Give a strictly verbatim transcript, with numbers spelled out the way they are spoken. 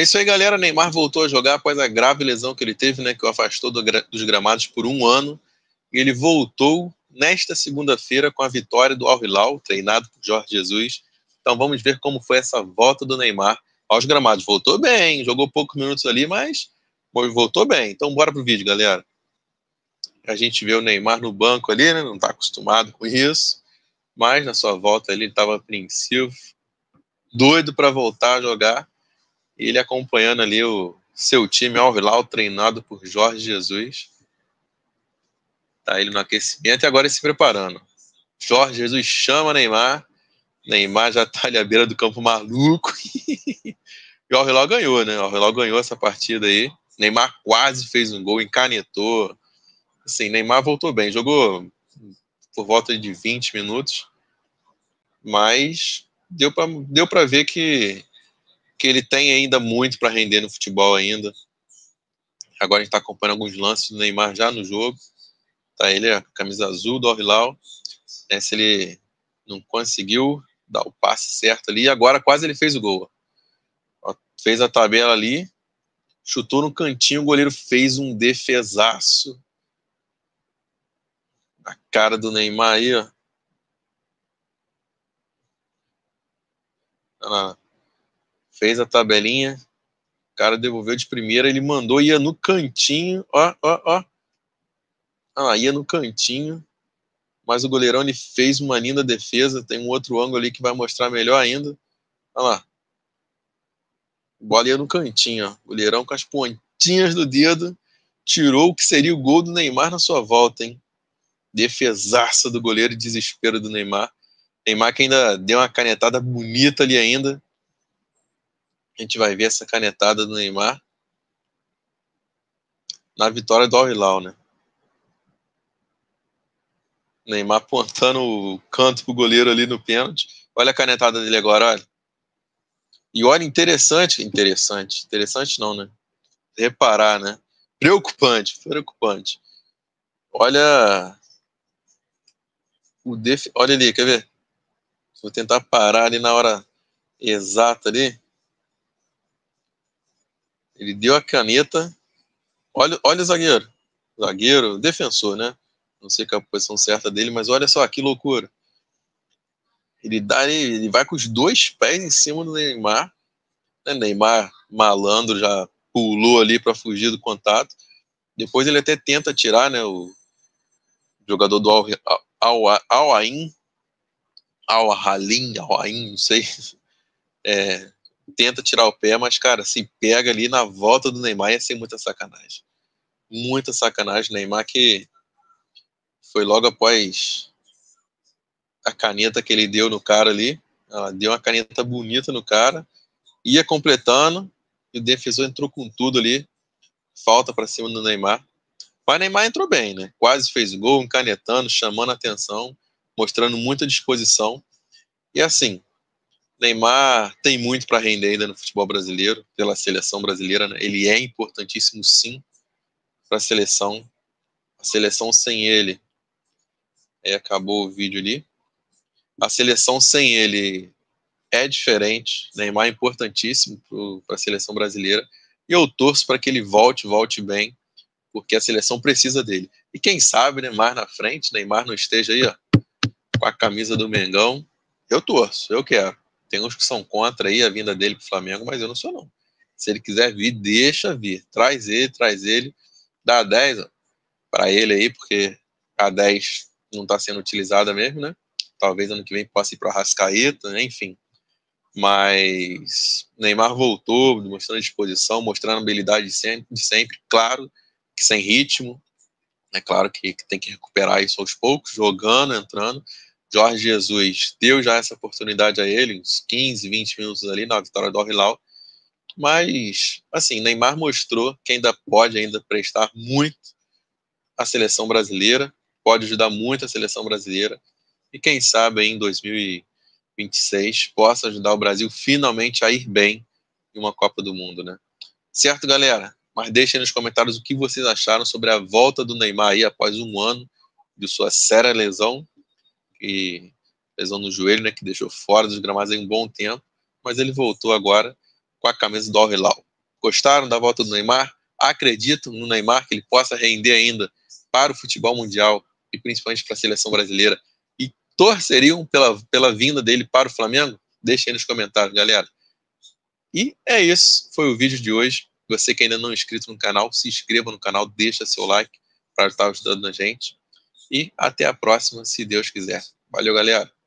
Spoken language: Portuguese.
É isso aí, galera. Neymar voltou a jogar após a grave lesão que ele teve, né, que o afastou do gra dos gramados por um ano. E ele voltou nesta segunda-feira com a vitória do Al Hilal, treinado por Jorge Jesus. Então vamos ver como foi essa volta do Neymar aos gramados. Voltou bem, jogou poucos minutos ali, mas voltou bem. Então bora pro vídeo, galera. A gente vê o Neymar no banco ali, né, não tá acostumado com isso. Mas na sua volta ele estava apreensivo, doido para voltar a jogar. E ele acompanhando ali o seu time Al Hilal, treinado por Jorge Jesus. Tá ele no aquecimento e agora ele se preparando. Jorge Jesus chama Neymar. Neymar já tá ali à beira do campo maluco. E o Al Hilal ganhou, né? O Al Hilal ganhou essa partida aí. Neymar quase fez um gol, encanetou. Assim, Neymar voltou bem. Jogou por volta de vinte minutos. Mas deu pra, deu pra ver que, que ele tem ainda muito para render no futebol ainda. Agora a gente tá acompanhando alguns lances do Neymar já no jogo. Tá ele, a camisa azul do Al Hilal. Né, se ele não conseguiu dar o passe certo ali, agora quase ele fez o gol. Ó, fez a tabela ali, chutou no cantinho, o goleiro fez um defesaço. A cara do Neymar aí, ó. Ah, fez a tabelinha, o cara devolveu de primeira, ele mandou, ia no cantinho, ó, ó, ó. Ah, ia no cantinho, mas o goleirão ele fez uma linda defesa. Tem um outro ângulo ali que vai mostrar melhor ainda. Olha lá. Bola ia no cantinho, ó. Goleirão com as pontinhas do dedo tirou o que seria o gol do Neymar na sua volta, hein? Defesaça do goleiro e desespero do Neymar. Neymar que ainda deu uma canetada bonita ali ainda. A gente vai ver essa canetada do Neymar na vitória do Al Hilal, né? Neymar apontando o canto pro goleiro ali no pênalti. Olha a canetada dele agora, olha. E olha, interessante, interessante, interessante não, né? Reparar, né? Preocupante, preocupante. Olha o def... olha ali, quer ver? Vou tentar parar ali na hora exata ali. Ele deu a caneta. Olha, olha o zagueiro. Zagueiro, defensor, né? Não sei qual é a posição certa dele, mas olha só que loucura. Ele dá, ele vai com os dois pés em cima do Neymar. Né? Neymar, malandro, já pulou ali para fugir do contato. Depois ele até tenta tirar, né? O jogador do Al-Ain, Al-Halim, Al-Ain, não sei. É, tenta tirar o pé, mas, cara, se pega ali na volta do Neymar ia ser muita sacanagem. Muita sacanagem. Neymar que foi logo após a caneta que ele deu no cara ali. Ela deu uma caneta bonita no cara, ia completando, e o defensor entrou com tudo ali. Falta para cima do Neymar. Mas Neymar entrou bem, né? Quase fez gol, encanetando, chamando a atenção, mostrando muita disposição. E assim, Neymar tem muito para render ainda no futebol brasileiro, pela seleção brasileira, né? Ele é importantíssimo, sim, para a seleção. A seleção sem ele, aí acabou o vídeo ali. A seleção sem ele é diferente. Neymar é importantíssimo para a seleção brasileira. E eu torço para que ele volte, volte bem, porque a seleção precisa dele. E quem sabe, né, mais na frente, Neymar não esteja aí, ó, com a camisa do Mengão. Eu torço, eu quero. Tem uns que são contra aí a vinda dele pro Flamengo, mas eu não sou, não. Se ele quiser vir, deixa vir. Traz ele, traz ele. Dá dez para ele aí, porque a dez não está sendo utilizada mesmo, né? Talvez ano que vem possa ir para o Arrascaeta, né? Enfim. Mas Neymar voltou, mostrando disposição, mostrando habilidade de sempre, de sempre. Claro que sem ritmo. É claro que, que tem que recuperar isso aos poucos, jogando, entrando. Jorge Jesus deu já essa oportunidade a ele, uns quinze, vinte minutos ali na vitória do Al Hilal. Mas, assim, Neymar mostrou que ainda pode ainda prestar muito à seleção brasileira, pode ajudar muito a seleção brasileira. E quem sabe em dois mil e vinte e seis possa ajudar o Brasil finalmente a ir bem em uma Copa do Mundo, né? Certo, galera? Mas deixem nos comentários o que vocês acharam sobre a volta do Neymar aí após um ano de sua séria lesão, e lesão no joelho, né, que deixou fora dos gramados em um bom tempo, mas ele voltou agora com a camisa do Al Hilal. Gostaram da volta do Neymar? Acreditam no Neymar, que ele possa render ainda para o futebol mundial e principalmente para a seleção brasileira? E torceriam pela, pela vinda dele para o Flamengo? Deixem aí nos comentários, galera. E é isso, foi o vídeo de hoje. Você que ainda não é inscrito no canal, se inscreva no canal, deixa seu like para estar ajudando a gente. E até a próxima, se Deus quiser. Valeu, galera!